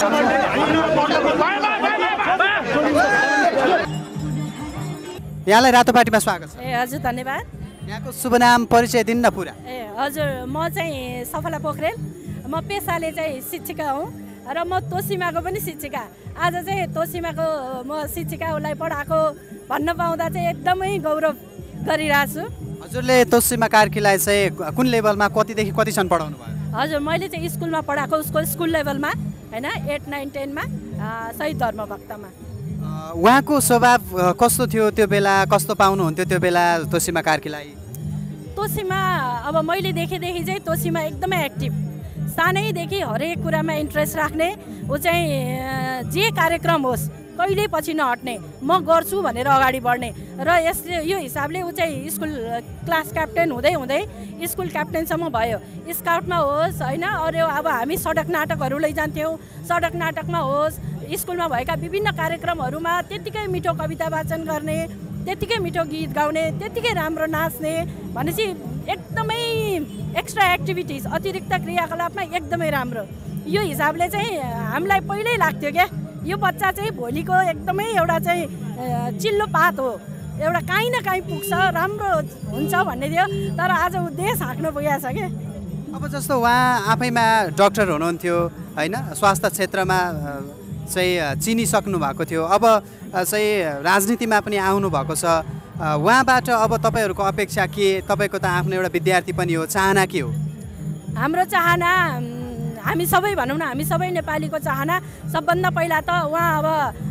यहाँलाई रातोपाटीमा स्वागत छ। हजुर धन्यवाद। यहाँको शुभ नाम परिचय दिनु न पुरा। हजुर म चाहिँ सफला पोखरेल, म पेसाले चाहिँ शिक्षिका हुँ र म तोसीमाको पनि शिक्षिका। आज चाहिँ तोसीमाको म शिक्षिका उसलाई पढाएको भन्न पाउँदा चाहिँ एकदमै गौरव गरिरहेको छु। हजुरले तोसीमा कार्कीलाई चाहिँ कुन लेभलमा कतिदेखि कतिसम्म पढाउनु भयो? हजुर मैले चाहिँ स्कुलमा पढाएको, उसको स्कुल लेभलमा हैन, 8, 9, 10 मा शहीद धर्मभक्तमा। उहाँको स्वभाव कस्तो थियो त्यो बेला, कस्तो पाउनुहुन्थ्यो त्यो बेला तोसीमा कार्कीलाई? तोसीमा अब मैले देखेदेखि चाहिँ तोसीमा एकदमै एक्टिभ, सानैदेखि हरेक कुरामा इन्ट्रेस्ट राख्ने, ऊ चाहिँ जे कार्यक्रम होस् कहिल्यै पछि नहट्ने, म गर्छु भनेर अगाडि बढ्ने र यो हिसाबले ऊ चाहिँ स्कुल क्लास क्याप्टेन हुँदै हुँदै स्कुल क्याप्टेनसम्म भयो। स्काउटमा होस् होइन, अरू अब हामी सडक नाटकहरू लैजान्थ्यौँ, सडक नाटकमा होस्, स्कुलमा भएका विभिन्न कार्यक्रमहरूमा त्यत्तिकै मिठो कविता वाचन गर्ने, त्यत्तिकै मिठो गीत गाउने, त्यत्तिकै राम्रो नाच्ने भनेपछि एकदमै एक्स्ट्रा एक्टिभिटिज, अतिरिक्त क्रियाकलापमा एकदमै राम्रो। यो हिसाबले चाहिँ हामीलाई पहिल्यै लाग्थ्यो क्या यो बच्चा चाहिँ भोलिको एकदमै एउटा चाहिँ चिल्लो पात हो, एउटा काहीँ न काहीँ पुग्छ, राम्रो हुन्छ भन्ने थियो। तर आज ऊ देश हाँक्न पुगेको छ क्या। अब जस्तो उहाँ आफैमा डक्टर हुनुहुन्थ्यो होइन, स्वास्थ्य क्षेत्रमा चाहिँ चिनिसक्नु भएको थियो, अब चाहिँ राजनीतिमा पनि आउनुभएको छ। उहाँबाट अब तपाईँहरूको अपेक्षा के? तपाईँको त आफ्नो एउटा विद्यार्थी पनि हो, चाहना के हो? हाम्रो चाहना हामी सबै भनौँ न, हामी सबै नेपालीको चाहना सबभन्दा पहिला त उहाँ अब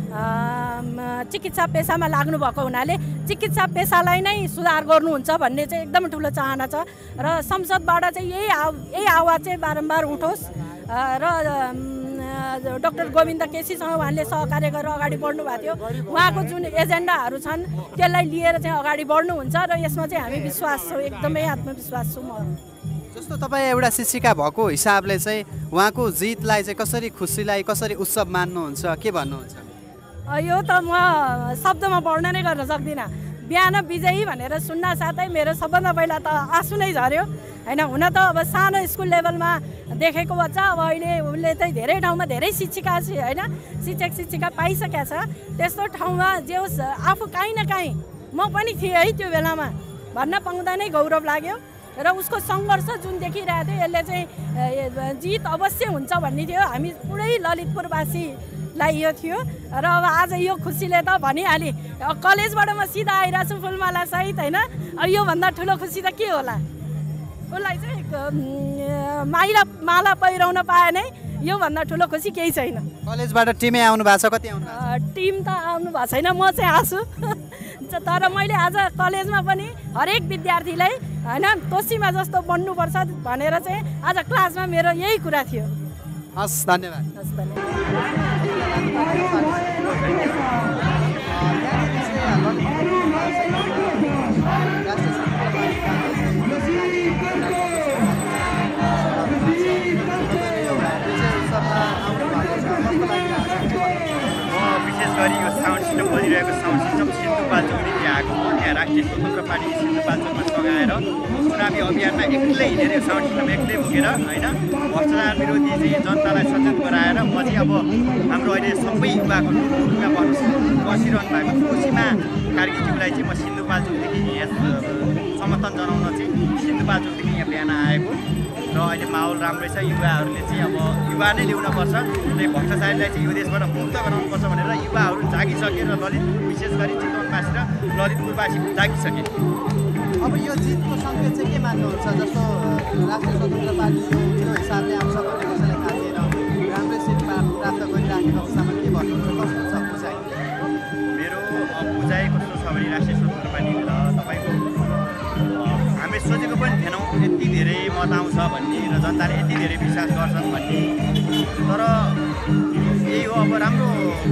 चिकित्सा पेसामा लाग्नुभएको हुनाले चिकित्सा पेसालाई नै सुधार गर्नुहुन्छ भन्ने चाहिँ एकदम ठुलो चाहना छ र संसदबाट चाहिँ यही आवाज चाहिँ बारम्बार उठोस् र डाक्टर गोविन्द केसीसँग उहाँले सहकार्य गरेर अगाडि बढ्नु भएको थियो। उहाँको जुन एजेन्डाहरू छन् त्यसलाई लिएर चाहिँ अगाडि बढ्नुहुन्छ र यसमा चाहिँ हामी विश्वास छौँ, एकदमै आत्मविश्वास छु म। जस्तो तपाईँ एउटा शिक्षिका भएको हिसाबले चाहिँ उहाँको जितलाई चाहिँ कसरी, खुसीलाई कसरी उत्सव मान्नुहुन्छ, के भन्नुहुन्छ? यो त म शब्दमा वर्णनै गर्न सक्दिनँ। बिहान विजयी भनेर सुन्न साथै मेरो सबभन्दा पहिला त आँसु नै झऱ्यो होइन। हुन त अब सानो स्कुल लेभलमा देखेको बच्चा, अब अहिले उसले चाहिँ धेरै ठाउँमा धेरै शिक्षिका होइन, शिक्षक शिक्षिका पाइसकेको छ। त्यस्तो ठाउँमा जे होस् आफू काहीँ न काहीँ म पनि थिएँ है त्यो बेलामा भन्न पाउँदा नै गौरव लाग्यो र उसको सङ्घर्ष जुन देखिरहेको थियो यसले चाहिँ जित अवश्य हुन्छ भन्ने थियो। हामी पुरै ललितपुरवासीलाई यो थियो र अब आज यो खुसीले त भनिहालेँ, कलेजबाट म सिधा आइरहेको छु फुलमाला सहित होइन। योभन्दा ठुलो खुसी त के होला? उसलाई चाहिँ माला पहिराउन पाए नै योभन्दा ठुलो खुसी केही छैन। कलेजबाट टिमै आउनु भएको छ? कति आउनु? टिम त आउनु भएको छैन, म चाहिँ आछु। तर मैले आज कलेजमा पनि हरेक विद्यार्थीलाई होइन तोसीमा जस्तो बन्नुपर्छ भनेर चाहिँ आज क्लासमा मेरो यही कुरा थियो। हस्, धन्यवाद। हस्, धन्यवाद। विशेष गरी यो साउन्ड सिस्टम बजिरहेको साउन्ड सिस्टम सिन्धुपाल्चोकदेखि आएको हो। त्यहाँ राष्ट्रिय स्वतन्त्र पार्टी सिन्धुपाल्चोकमा सघाएर चुनावी अभियानमा एक्लै हिँडेर साउन्ड सिस्टम एक्लै बोकेर होइन भ्रष्टाचार विरोधी चाहिँ जनतालाई सचेत गराएर म चाहिँ अब हाम्रो अहिले सबै युवाको टुलटुलमा बसिरहनु भएको तोसीमा कार्कीज्यूलाई चाहिँ म सिन्धुपाल्चोकदेखि यहाँ समर्थन जनाउन चाहिँ सिन्धुपाल्चोकदेखि यहाँ बिहान आएको र अहिले माहौल राम्रै छ। युवाहरूले चाहिँ अब युवा नै ल्याउनुपर्छ र भ्रष्टाचारीलाई चाहिँ यो देशबाट मुक्त गराउनुपर्छ भनेर युवाहरू जागिसके र ललितपुर विशेष गरी चितवनवासी र ललितपुरवासी जागिसके। अब यो जितको सङ्केत चाहिँ के मान्नुहुन्छ? जस्तो राष्ट्रिय स्वतन्त्र पार्टीको हिसाबले आउँछ भन्ने कसैलाई थाहा थिएन, राम्रै सिट प्राप्त गरिराखेको अवस्थामा के भन्नुहुन्छ? कस्तो छ बुझाइ? मेरो बुझाइ कस्तो छ भने राष्ट्रिय स्वतन्त्र पार्टीले तपाईँको हामीले सोचेको पनि थिएनौँ यति धेरै मत आउँछ भन्ने र जनताले यति धेरै विश्वास गर्छन् भन्ने। तर यही हो, अब राम्रो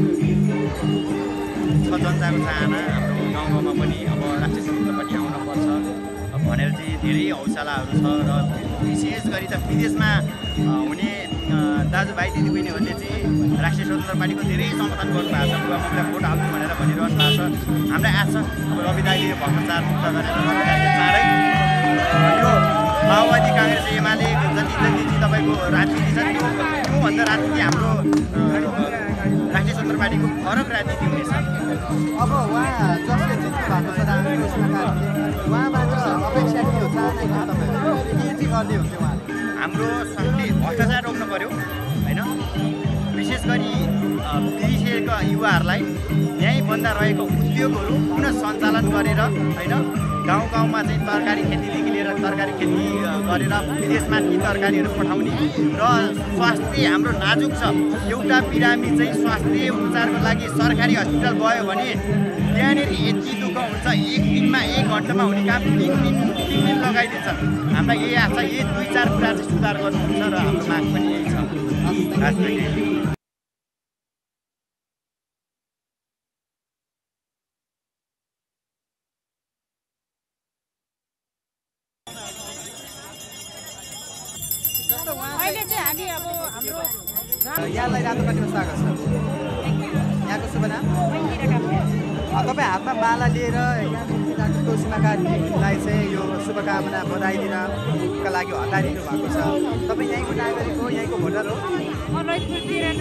छ जनताको चाहना। हाम्रो गाउँमा पनि अब राष्ट्रिय स्वतन्त्र पार्टी आउनुपर्छ भनेर चाहिँ धेरै हौसलाहरू छ र विशेष गरी त विदेशमा हुने दाजुभाइ दिदीबहिनीहरूले चाहिँ राष्ट्रिय स्वतन्त्र पार्टीको धेरै समर्थन गर्नुभएको छ। बुवामुखलाई भोट हाल्नु भनेर भनिरहनु भएको छ। हामीलाई आशा छ अब रवि दाइले भ्रष्टाचार मुक्त गरेर रवि दाइले चाँडै यो माओवादी काङ्ग्रेस एमाले जति जति तपाईँको राजनीति छ त्योभन्दा राजनीति हाम्रो राष्ट्रिय स्वतन्त्र पार्टीको फरक राजनीति हुनेछ। अब उहाँ जसले जित्नु भएको छ उहाँबाट अपेक्षा के हो, चाहना के हो तपाईँहरू, के चाहिँ गर्ने हुन्थ्यो उहाँले? हाम्रो स्वास्थ्य भ्रष्टाचार रोक्न पर्यो होइन, विशेष गरी पिछडिएका युवाहरूलाई यहीँ बन्दा रहेको उद्योगहरू पुनः सञ्चालन गरेर होइन, गाउँ गाउँमा चाहिँ तरकारी खेतीदेखि लिएर तरकारी खेती गरेर विदेशमा ती तरकारीहरू पठाउने र स्वास्थ्य हाम्रो नाजुक छ। एउटा बिरामी चाहिँ स्वास्थ्य उपचारको लागि सरकारी हस्पिटल गयो भने त्यहाँनिर यति दुःख हुन्छ, एक दिनमा 1 घन्टामा हुने काम 3 दिन लगाइदिन्छ। हामीलाई यही आशा, यही 2-4 कुरा चाहिँ सुधार गर्नुहुन्छ र हाम्रो माग पनि यही छ। अहिले चाहिँ हामी अब हाम्रो यहाँलाई रातोपाटीमा स्वागत छ। यहाँको शुभ नाम? तपाईँ हातमा माला लिएर यहाँ डाक्टर तोसीमा कार्कीलाई चाहिँ यो शुभकामना बधाई दिनका लागि हटाइदिनु भएको छ। तपाईँ यहीँको नागरिक हो, यहीँको भोटर हो? म ललितपुर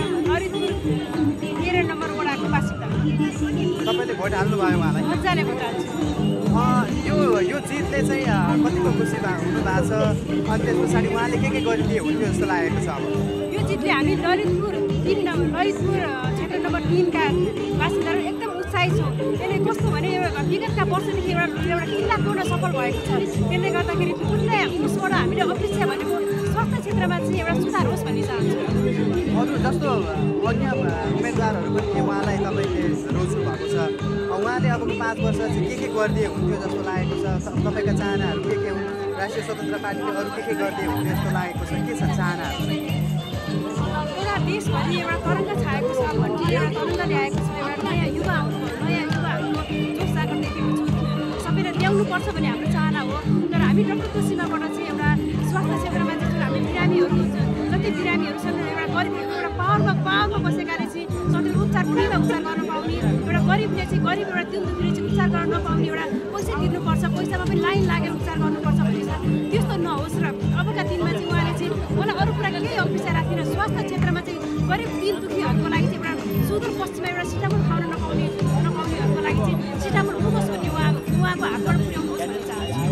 13 नम्बर वडाको बासिन्दा। तपाईँले भोट हाल्नुभयो उहाँलाई? मजाले भोट हाल्छु। यो जितले चाहिँ कतिको खुसी हुनु भएको छ, अनि त्यस पछाडि उहाँले के गरिदिए हुन्थ्यो जस्तो लागेको छ? अब यो जितले हामी ललितपुर क्षेत्र नम्बर 3 का बासिन्दाहरू एकदम उत्साहित छौँ। यसले कस्तो भने विगतका वर्षदेखि एउटा किल्ला तोड्न सफल भएको छ। त्यसले गर्दाखेरि कुनै उसबाट हामीले अपेक्षा भनेको स्वास्थ्य क्षेत्रमा चाहिँ एउटा सुधार होस् भन्ने चाहन्छौँ। अरू जस्तो अन्य उम्मेदवारहरू पनि उहाँलाई तपाईँले रोज्नु भएको छ, उहाँले अबको 5 वर्ष चाहिँ के गरिदिए हुन्थ्यो जस्तो लागेको छ? तपाईँका चाहनाहरू के हुन्? राष्ट्रिय स्वतन्त्र पार्टीले अरू के गरिदिए हुन्थ्यो जस्तो लागेको छ? के छ चाहनाहरू? एउटा देशभरि एउटा तरङ्ग छाएको छ भन्ने एउटा तरङ्ग ल्याएको छ। एउटा नयाँ युवा आउनुभयो, नयाँ युवाहरूको जोस जागर देखेको छु। सबैले ल्याउनुपर्छ भन्ने हाम्रो चाहना हो। तर हामी डाक्टर तोसीमाबाट चाहिँ एउटा स्वास्थ्य क्षेत्रमा चाहिँ हामी बिरामीहरू जति बिरामीहरू छन् एउटा गरिब एउटा पावरमा बसेकाले चाहिँ सधैँ उपचार कुनैमा उपचार गर्न पाउने, एउटा गरिबले चाहिँ गरिब एउटा दिनदुखीले चाहिँ उपचार गर्न नपाउने, एउटा पैसा तिर्नुपर्छ, पैसामा पनि लाइन लागेर उपचार गर्नुपर्छ भन्ने छ। त्यस्तो नहोस् र अबका दिनमा चाहिँ उहाँले चाहिँ मलाई अरू कुरा केही अपेक्षा राख्दिनँ। स्वास्थ्य क्षेत्रमा चाहिँ गरिब दिनदुखीहरूको लागि चाहिँ एउटा सुदूर पश्चिममा एउटा सिटामोल खान नपाउनेहरूको लागि चाहिँ सिटामोल पुगोस् भन्ने उहाँको हातबाट पुर्याउनुहोस् भन्ने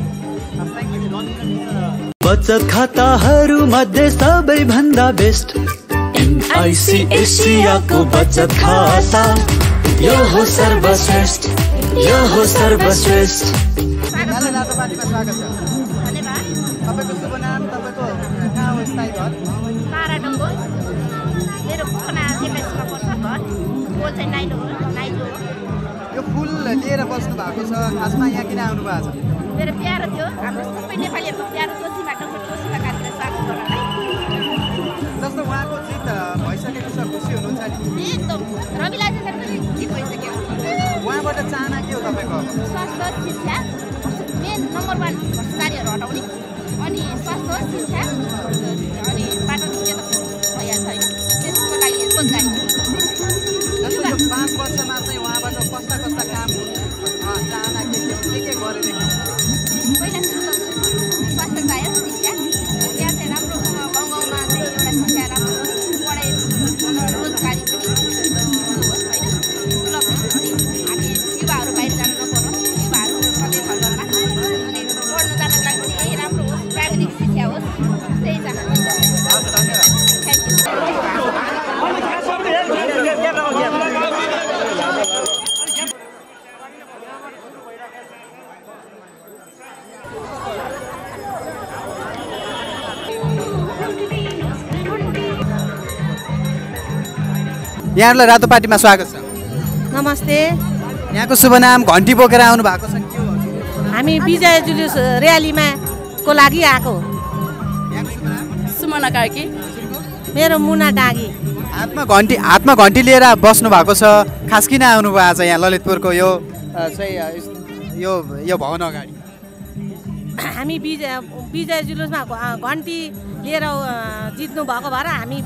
चाहन्छु। बचत खाताहरू मध्ये सबैभन्दा बेस्ट NIC एसियाको बचत खाता, यो हो सर्वश्रेष्ठ, यो हो सर्वश्रेष्ठ। यहाँलाई रातोपाटीमा स्वागत छ। धन्यवाद। तपाईँको शुभ नाम, तपाईँको कहाँ हो स्थायी घर? तारा डङ्गो, मेरो खोना 21 मा पर्छ घर, बोल चाहिँ नाइजो हो। यो फुल लिएर बस्नु भएको छ, खासमा यहाँ किन आउनु भएको छ? मेरो प्यारो थियो, हाम्रो सबै नेपालीहरूको प्यारो तोसीमा डाक्टर तोसीमा कार्कीलाई स्वागत गर्नलाई। जस्तो उहाँको जित भइसकेको छ, खुसी हुनुहुन्छ नि? एकदम रविलाई चाहिँ पनि जित भइसक्यो। उहाँबाट चाहना के हो तपाईँको? स्वास्थ्य शिक्षा मेन नम्बर 1 भ्रष्टाचारीहरू हटाउने, अनि स्वास्थ्य शिक्षा अनि बाटो के त भइहाल्छ होइन, त्यसको लागि रोजगारी। जस्तो यो 5 वर्षमा चाहिँ उहाँबाट कस्ता काम चाहना के गरेर पहिला सुरु स्वास्थ्य पायो, शिक्षा त्यहाँ चाहिँ राम्रो गाउँ गाउँमा चाहिँ एउटा शिक्षा राम्रो पढाइ रोजगारी पनि होस् होइन, उपलब्ध होस् भने हामी युवाहरू बाहिर जानु नपरोस्, युवाहरू सधैँ घर घरमा अनि पढ्नु जानको लागि पनि यही राम्रो होस्, प्राविधिक शिक्षा होस्, त्यही चाहन्छु। Thank you. यहाँलाई रातोपाटीमा स्वागत छ। नमस्ते। यहाँको शुभ नाम, घन्टी बोकेर आउनु भएको छ के हो? हामी विजय जुलुस र्यालीमा को लागि आएको। यहाँको शुभ नाम? सुमना कार्की। मेरो मुना डाँगी। हातमा घन्टी लिएर बस्नु भएको छ, खास किन आउनु भएको छ यहाँ ललितपुरको यो चाहिँ यो भवन अगाडि? हामी विजय जुलुसमा घन्टी लिएर जित्नु भएको भएर हामी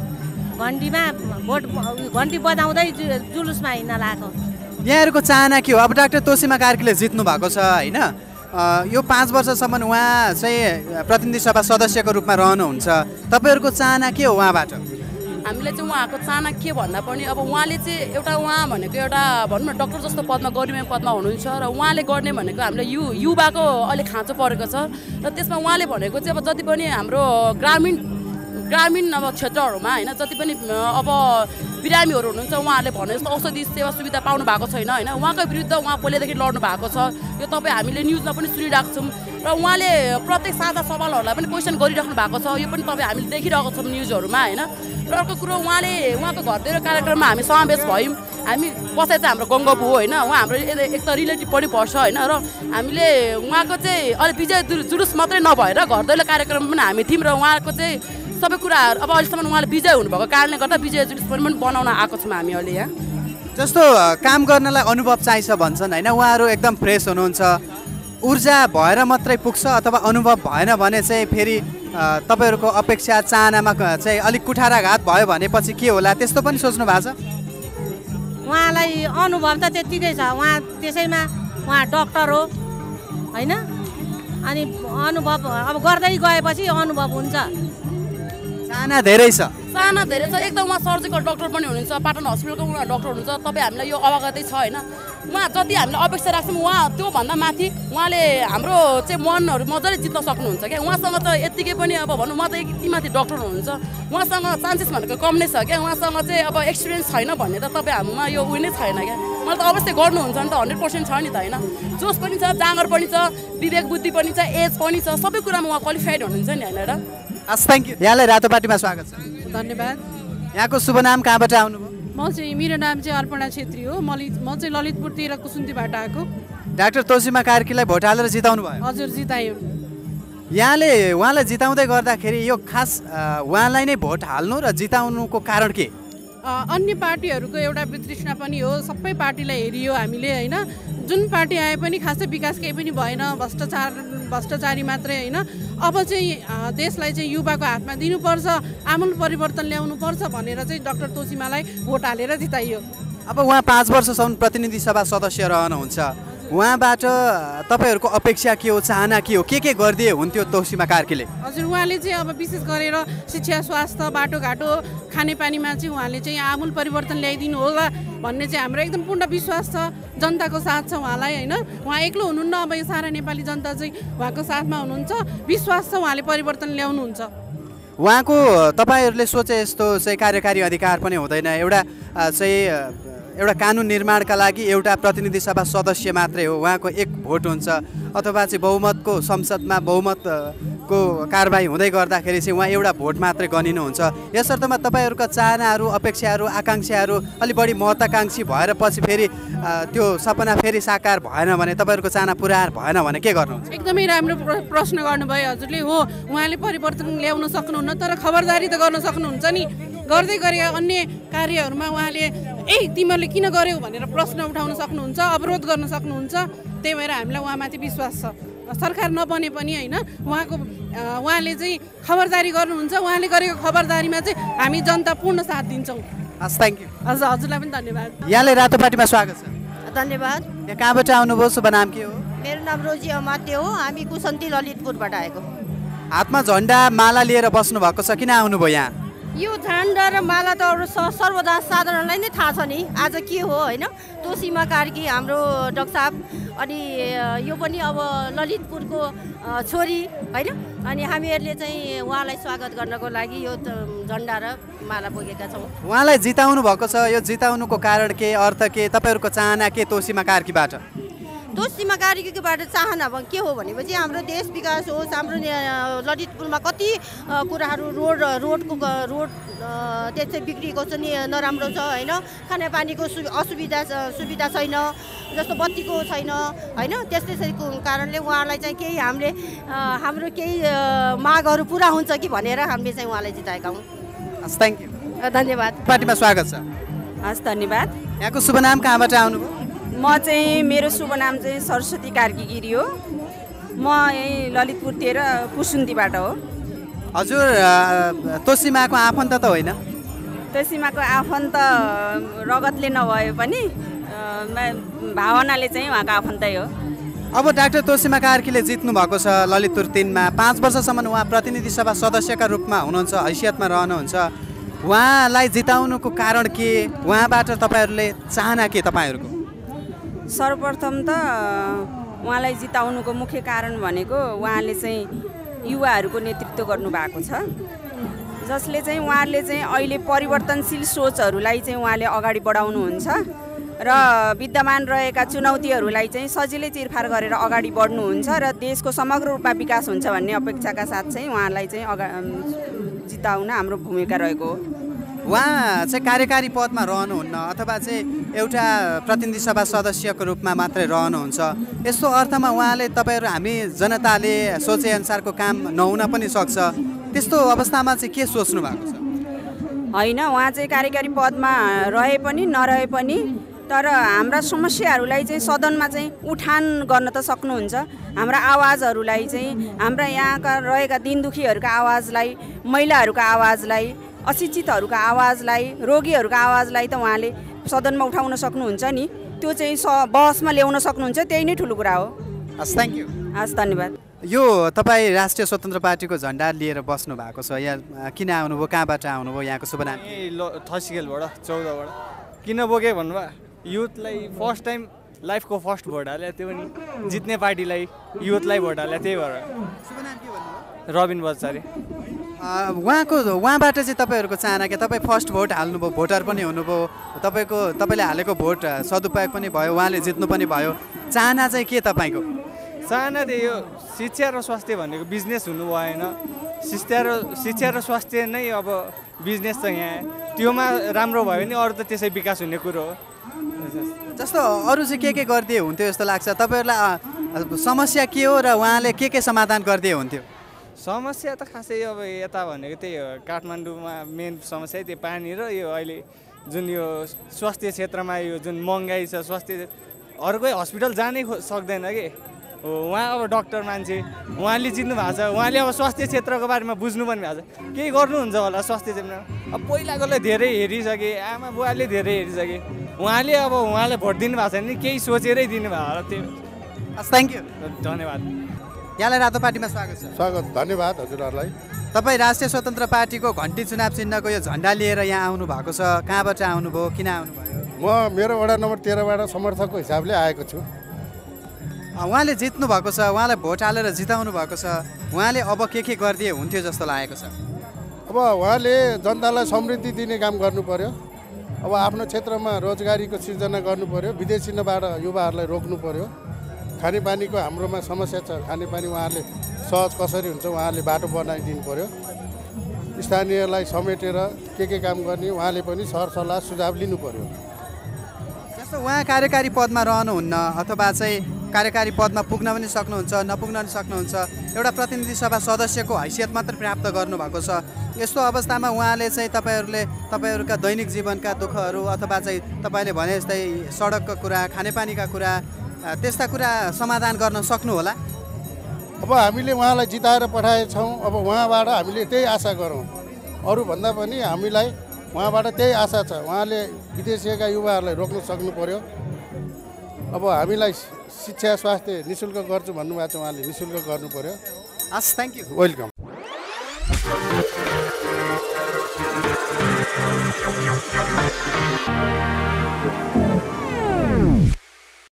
घन्टी बजाउँदै जुलुसमा हिँड्न लागेको। यहाँहरूको चाहना के हो? अब डाक्टर तोसीमा कार्कीले जित्नु भएको छ होइन, यो 5 वर्षसम्म उहाँ चाहिँ प्रतिनिधि सभा सदस्यको रूपमा रहनुहुन्छ, तपाईँहरूको चाहना के हो उहाँबाट? हामीले चाहिँ उहाँको चाहना के भन्दा पनि अब उहाँले चाहिँ उहाँ भनेको एउटा भनौँ न डक्टर जस्तो पदमा गरिमा पदमा हुनुहुन्छ र उहाँले गर्ने भनेको हामीले युवाको अहिले खाँचो परेको छ र त्यसमा उहाँले भनेको चाहिँ अब जति पनि हाम्रो ग्रामीण अब क्षेत्रहरूमा होइन जति पनि अब बिरामीहरू हुनुहुन्छ उहाँहरूले भने जस्तो औषधि सेवा सुविधा पाउनु भएको छैन होइन, उहाँको विरुद्ध उहाँ पहिलेदेखि लड्नु भएको छ। यो तपाईँ हामीले न्युजमा पनि सुनिरहेको छौँ र उहाँले प्रत्येक साझा सवालहरूलाई पनि क्वेसन गरिराख्नु भएको छ, यो पनि तपाईँ हामीले देखिरहेको छौँ न्युजहरूमा होइन। र अर्को कुरो उहाँको घरतिर कार्यक्रममा हामी समावेश भयौँ, हामी बसाइ चाहिँ हाम्रो गङ्गबु हो होइन, उहाँ हाम्रो एक त रिलेटिभ पनि पर्छ होइन। र हामीले उहाँको चाहिँ अहिले विजय जुलुस मात्रै नभएर घरदैलो कार्यक्रम पनि हामी थियौँ र उहाँको चाहिँ सबै कुराहरू अब अहिलेसम्म उहाँले विजय हुनुभएको कारणले गर्दा विजय जुलुस पनि बनाउन आएको छौँ हामी अहिले यहाँ। जस्तो काम गर्नलाई अनुभव चाहिन्छ भन्छन् होइन, उहाँहरू एकदम फ्रेस हुनुहुन्छ, ऊर्जा भएर मात्रै पुग्छ अथवा अनुभव भएन भने चाहिँ फेरि तपाईँहरूको अपेक्षा चाहनामा चाहिँ अलिक कुठाराघात भयो भनेपछि के होला, त्यस्तो पनि सोच्नु भएको छ? उहाँलाई अनुभव त त्यत्तिकै छ, उहाँ त्यसैमा उहाँ डक्टर हो होइन, अनि अनुभव अब गर्दै गएपछि अनुभव हुन्छ। चाहना धेरै छ, चाहना धेरै छ। एकदम उहाँ सर्जिकल डक्टर पनि हुनुहुन्छ, पाटन हस्पिटलको उहाँ डक्टर हुनुहुन्छ, तपाईँ हामीलाई यो अवगतै छ होइन। उहाँ जति हामीले अपेक्षा राख्छौँ उहाँ त्योभन्दा माथि उहाँले हाम्रो चाहिँ मनहरू मजाले जित्न सक्नुहुन्छ क्या। उहाँसँग त यत्तिकै पनि अब भनौँ उहाँ त यति माथि डक्टर हुनुहुन्छ, उहाँसँग चान्सेस भनेको कम नै छ क्या। उहाँसँग चाहिँ अब एक्सपिरियन्स छैन भन्ने त तपाईँ हाम्रोमा यो उयो नै छैन क्या। मलाई त अवश्य गर्नुहुन्छ नि त, 100% छ नि त होइन। जोस पनि छ, जाँगर पनि छ, विवेक बुद्धि पनि छ, एज पनि छ, सबै कुरामा उहाँ क्वालिफाइड हुनुहुन्छ नि होइन र। हस्, थ्याङ्क यू। यहाँलाई रातोपाटीमा स्वागत छ। धन्यवाद। यहाँको शुभ नाम, कहाँबाट आउनुभयो? मेरो नाम चाहिँ अर्पणा छेत्री हो, म चाहिँ ललितपुरतिर कुसुन्तीबाट आएको। डाक्टर तोसीमा कार्कीलाई भोट हालेर जिताउनु भयो? हजुर, जितायो। यहाँले उहाँलाई जिताउँदै गर्दाखेरि यो खास उहाँलाई नै भोट हाल्नु र जिताउनुको कारण के? अन्य पार्टीहरूको एउटा वितृष्णा पनि हो, सबै पार्टीलाई हेरियो हामीले होइन, जुन पार्टी आए पनि खासै विकास केही पनि भएन, भ्रष्टाचारी मात्रै होइन। अब चाहिँ देशलाई चाहिँ युवाको हातमा दिनुपर्छ, आमूल परिवर्तन ल्याउनुपर्छ भनेर चाहिँ डाक्टर तोसीमालाई भोट हालेर जिताइयो। अब उहाँ 5 वर्षसम्म प्रतिनिधि सभा सदस्य रहनुहुन्छ, उहाँबाट तपाईँहरूको अपेक्षा के हो, चाहना के हो, के गरिदिए हुन्थ्यो तोसीमा कार्कीले? हजुर, उहाँले चाहिँ अब विशेष गरेर शिक्षा, स्वास्थ्य, बाटोघाटो, खानेपानीमा चाहिँ उहाँले चाहिँ आमूल परिवर्तन ल्याइदिनु होला भन्ने चाहिँ हाम्रो एकदम पूर्ण विश्वास छ। जनताको साथ छ उहाँलाई होइन, उहाँ एक्लो हुनुहुन्न, अब यो सारा नेपाली जनता चाहिँ उहाँको साथमा हुनुहुन्छ, विश्वास छ उहाँले परिवर्तन ल्याउनुहुन्छ। उहाँको तपाईँहरूले सोचे जस्तो चाहिँ कार्यकारी अधिकार पनि हुँदैन, एउटा कानुन निर्माणका लागि एउटा प्रतिनिधि सभा सदस्य मात्रै हो, उहाँको एक भोट हुन्छ अथवा चाहिँ बहुमतको संसदमा बहुमतको कारबाही हुँदै गर्दाखेरि चाहिँ उहाँ एउटा भोट मात्रै गनिनुहुन्छ। यसर्थमा तपाईँहरूका चाहनाहरू, अपेक्षाहरू, आकाङ्क्षाहरू अलि बढी महत्त्वाकाङ्क्षी भएर पछि फेरि त्यो सपना फेरि साकार भएन भने, तपाईँहरूको चाहना पुरा भएन भने के गर्नुहुन्छ? एकदमै राम्रो प्रश्न गर्नुभयो हजुरले। हो, उहाँले परिवर्तन ल्याउन सक्नुहुन्न, तर खबरदारी त गर्न सक्नुहुन्छ नि। गर्दै गरेका अन्य कार्यहरूमा उहाँले तिमीहरूले किन गर्यौ भनेर प्रश्न उठाउन सक्नुहुन्छ, अवरोध गर्न सक्नुहुन्छ। त्यही भएर हामीलाई उहाँमाथि विश्वास छ। सरकार नबने पनि होइन, उहाँले चाहिँ खबरदारी गर्नुहुन्छ, उहाँले गरेको खबरदारीमा चाहिँ हामी जनता पूर्ण साथ दिन्छौँ। हस्, थ्याङ्क यू। हजुरलाई पनि धन्यवाद। यहाँलाई रातोपाटीमा स्वागत छ। धन्यवाद। यहाँ कहाँबाट आउनुभयो, शुभ नाम के हो? मेरो नाम रोजी अमात्य हो, हामी कुसन्ती ललितपुरबाट आएको। हातमा झन्डा माला लिएर बस्नु भएको छ, किन आउनुभयो यहाँ? यो झन्डा र माला त सर्वदा साधारणलाई नै थाहा छ नि आज के हो होइन। तोसीमा कार्की हाम्रो डाक्टर साहब, अनि यो पनि अब ललितपुरको छोरी होइन, अनि हामीहरूले चाहिँ उहाँलाई स्वागत गर्नको लागि यो झन्डा र माला बोकेका छौँ। उहाँलाई जिताउनु भएको छ, यो जिताउनुको कारण के, अर्थ के, तपाईँहरूको चाहना के तोसीमा कार्कीबाट? तोसीमा कार्कीबाट चाहना के हो भनेपछि हाम्रो देश विकास होस्, हाम्रो ललितपुरमा कति कुराहरू रोड त्यस्तै बिग्रिएको छ नि, नराम्रो छ होइन। खानेपानीको सुविधा छैन, जस्तो बत्तीको छैन होइन। त्यस्तै कारणले उहाँलाई चाहिँ केही हाम्रो केही मागहरू पुरा हुन्छ कि भनेर हामीले चाहिँ उहाँलाई जिताएका हौँ। हस्, थ्याङ्क यू। धन्यवाद। पार्टीमा स्वागत छ। हस्, धन्यवाद। यहाँको शुभ नाम, कहाँबाट आउनुभयो? मेरो शुभ नाम चाहिँ सरस्वती कार्की गिरी हो, म यही ललितपुरतिर कुसुन्तीबाट हो। हजुर, तोसीमाको आफन्त त होइन? तोसीमाको आफन्त रगतले नभए पनि भावनाले चाहिँ उहाँको आफन्तै हो। अब डाक्टर तोसीमा कार्कीले जित्नु भएको छ ललितपुर 3मा 5 वर्षसम्म उहाँ प्रतिनिधि सभा सदस्यका रूपमा हुनुहुन्छ, हैसियतमा रहनुहुन्छ। उहाँलाई जिताउनुको कारण के, उहाँबाट तपाईँहरूले चाहना के तपाईँहरूको? सर्वप्रथम त उहाँलाई जिताउनुको मुख्य कारण भनेको उहाँले चाहिँ युवाहरूको नेतृत्व गर्नुभएको छ, जसले चाहिँ उहाँले चाहिँ अहिले परिवर्तनशील सोचहरूलाई चाहिँ उहाँले अगाडि बढाउनुहुन्छ र विद्यमान रहेका चुनौतीहरूलाई चाहिँ सजिलै चिरफार गरेर अगाडि बढ्नुहुन्छ र देशको समग्र रूपमा विकास हुन्छ भन्ने अपेक्षाका साथ चाहिँ उहाँलाई चाहिँ जिताउन हाम्रो भूमिका रहेको हो। उहाँ चाहिँ कार्यकारी पदमा रहनुहुन्न अथवा चाहिँ एउटा प्रतिनिधि सभा सदस्यको रूपमा मात्रै रहनुहुन्छ। यस्तो अर्थमा उहाँले तपाईँहरू हामी जनताले सोचेअनुसारको काम नहुन पनि सक्छ, त्यस्तो अवस्थामा चाहिँ के सोच्नु भएको छ? होइन, उहाँ चाहिँ कार्यकारी पदमा रहे पनि नरहे पनि तर हाम्रा समस्याहरूलाई चाहिँ सदनमा चाहिँ उठान गर्न त सक्नुहुन्छ। हाम्रा आवाजहरूलाई चाहिँ हाम्रा यहाँका रहेका दिनदुखीहरूका आवाजलाई, महिलाहरूका आवाजलाई, अशिक्षितहरूका आवाजलाई, रोगीहरूका आवाजलाई त उहाँले सदनमा उठाउन सक्नुहुन्छ नि, त्यो चाहिँ बहसमा ल्याउन सक्नुहुन्छ, त्यही नै ठुलो कुरा हो। हस्, थ्याङ्क यू। हस्, धन्यवाद। यो तपाईँ राष्ट्रिय स्वतन्त्र पार्टीको झन्डा लिएर बस्नु भएको छ, यहाँ किन आउनुभयो, कहाँबाट आउनुभयो, यहाँको शुभ नाम? थसिकेलबाट 14बाट। किन बोके भन्नुभयो, युथलाई फर्स्ट टाइम लाइफको फर्स्ट भोट हाले, त्यो पनि जित्ने पार्टीलाई युथलाई भोट हाले, त्यही भएर। शुभ नाम के भन्नुभयो? रबिन बच्चारी। उहाँबाट चाहिँ तपाईँहरूको चाहना के? तपाईँ फर्स्ट भोट हाल्नुभयो, भोटर पनि हुनुभयो, तपाईँले हालेको भोट सदुपयोग पनि भयो, उहाँले जित्नु पनि भयो, चाहना चाहिँ के तपाईँको? चाहना त्यही हो, शिक्षा र स्वास्थ्य भनेको बिजनेस हुनु भएन, शिक्षा र स्वास्थ्य नै अब बिजनेस छ यहाँ, त्योमा राम्रो भयो भने अरू त त्यसै विकास हुने कुरो हो। जस्तो अरू चाहिँ के गरिदिए हुन्थ्यो जस्तो लाग्छ तपाईँहरूलाई? समस्या के हो र उहाँले के समाधान गरिदिए हुन्थ्यो? समस्या त खासै अब यता भनेको त्यही हो, काठमाडौँमा मेन समस्या त्यही पानी र यो अहिले जुन यो स्वास्थ्य क्षेत्रमा यो जुन महँगाइ छ, स्वास्थ्य अरूकै हस्पिटल जानै सक्दैन कि। उहाँ अब डक्टर मान्छे, उहाँले जित्नु भएको छ, उहाँले अब स्वास्थ्य क्षेत्रको बारेमा बुझ्नु पनि भएको छ, केही गर्नुहुन्छ होला स्वास्थ्य क्षेत्रमा। अब पहिलाकोलाई धेरै हेरिसके, आमा बुवाले धेरै हेरिसके, उहाँले भोट दिनु भएको छैन नि, केही सोचेरै दिनुभयो होला, त्यो। हस्, थ्याङ्क यू, धन्यवाद। यहाँलाई रातो पार्टीमा स्वागत छ। स्वागत, धन्यवाद हजुरहरूलाई। तपाईँ राष्ट्रिय स्वतन्त्र पार्टीको घन्टी चुनाव चिन्हको यो झन्डा लिएर यहाँ आउनु भएको छ, कहाँबाट आउनुभयो, किन आउनुभयो? म मेरो वडा नम्बर 13बाट समर्थकको हिसाबले आएको छु। उहाँले जित्नु भएको छ, उहाँलाई भोट हालेर जिताउनु भएको छ, उहाँले अब के गरिदिए हुन्थ्यो जस्तो लागेको छ? अब उहाँले जनतालाई समृद्धि दिने काम गर्नु पर्यो, अब आफ्नो क्षेत्रमा रोजगारीको सिर्जना गर्नु पर्यो, विदेशीबाट युवाहरूलाई रोक्नु पर्यो, खानेपानीको हाम्रोमा समस्या छ, खानेपानी उहाँहरूले सहज कसरी हुन्छ उहाँहरूले बाटो बनाइदिनु पर्यो, स्थानीयलाई समेटेर के काम गर्ने उहाँले पनि सरसल्लाह सुझाव लिनु पर्यो। जस्तो उहाँ कार्यकारी पदमा रहनुहुन्न अथवा चाहिँ कार्यकारी पदमा पुग्न पनि सक्नुहुन्छ, नपुग्न पनि सक्नुहुन्छ, एउटा प्रतिनिधि सभा सदस्यको हैसियत मात्र प्राप्त गर्नुभएको छ। यस्तो अवस्थामा उहाँले चाहिँ तपाईँहरूका दैनिक जीवनका दुःखहरू अथवा चाहिँ तपाईँले भने जस्तै सडकको कुरा, खानेपानीका कुरा, त्यस्ता कुरा समाधान गर्न सक्नु होला? अब हामीले उहाँलाई जिताएर पठाएछौँ, अब उहाँबाट हामीले त्यही आशा गरौँ, अरूभन्दा पनि हामीलाई उहाँबाट त्यही आशा छ। उहाँले विदेशीका युवाहरूलाई रोक्न सक्नु पर्यो। अब हामीलाई शिक्षा स्वास्थ्य निःशुल्क गर्छु भन्नुभएको छ, उहाँले निःशुल्क गर्नु पर्यो। हस्, थ्याङ्क यू, वेलकम।